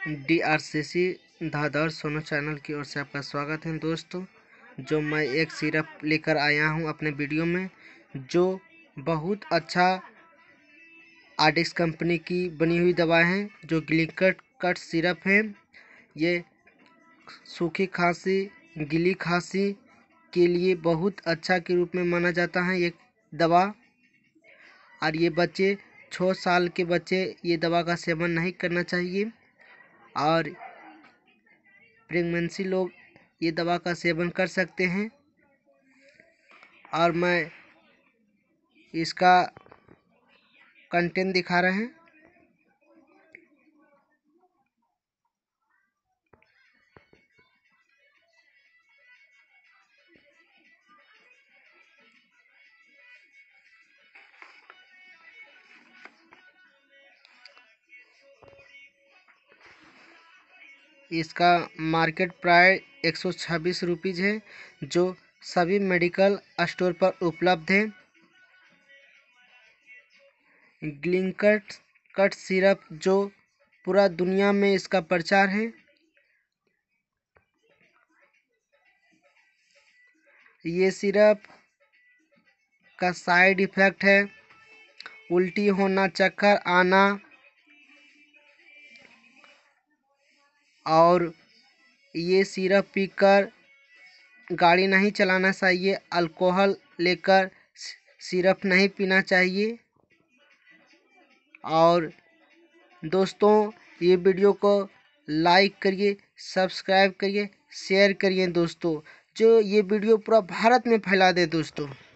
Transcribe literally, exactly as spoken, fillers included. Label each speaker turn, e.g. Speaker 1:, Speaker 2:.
Speaker 1: D R C C धादर सोनो channel की ओर से आपका स्वागत है दोस्तों। जो मैं एक सिरप लेकर आया हूं अपने वीडियो में, जो बहुत अच्छा आर्डिक्स कंपनी की बनी हुई दवा है, जो ग्लिंकट कट सिरप है। ये सूखी खांसी, गीली खांसी के लिए बहुत अच्छा के रूप में माना जाता है ये दवा। और ये बच्चे छः साल के बच्चे ये दवा का सेवन नहीं करना चाहिए, और प्रेगनेंसी लोग ये दवा का सेवन कर सकते हैं। और मैं इसका कंटेंट दिखा रहे हैं। इसका मार्केट प्राइस एक सौ छब्बीस रुपीज़ है, जो सभी मेडिकल स्टोर पर उपलब्ध है। ग्लिंकट कट सिरप जो पूरा दुनिया में इसका प्रचार है। ये सिरप का साइड इफ़ेक्ट है उल्टी होना, चक्कर आना, और ये सिरप पीकर गाड़ी नहीं चलाना चाहिए। अल्कोहल लेकर सिरप नहीं पीना चाहिए। और दोस्तों, ये वीडियो को लाइक करिए, सब्सक्राइब करिए, शेयर करिए दोस्तों, जो ये वीडियो पूरा भारत में फैला दे दोस्तों।